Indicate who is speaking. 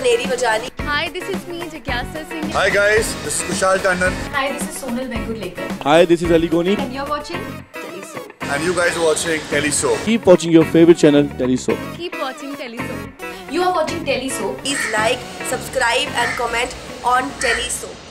Speaker 1: Neri Vajani.
Speaker 2: Hi, this is me, Jigyasa Singh.
Speaker 3: Hi guys, this is Kushal Tandon.
Speaker 4: Hi, this is Sonal Vengurlekar.
Speaker 5: Hi, this is Ali Goni.
Speaker 4: And you're watching Telesoap.
Speaker 3: And you guys are watching Telesoap.
Speaker 5: Keep watching your favorite channel, Telesoap.
Speaker 2: Keep watching Telesoap.
Speaker 4: You are watching Telesoap.
Speaker 1: Please like, subscribe and comment on Telesoap.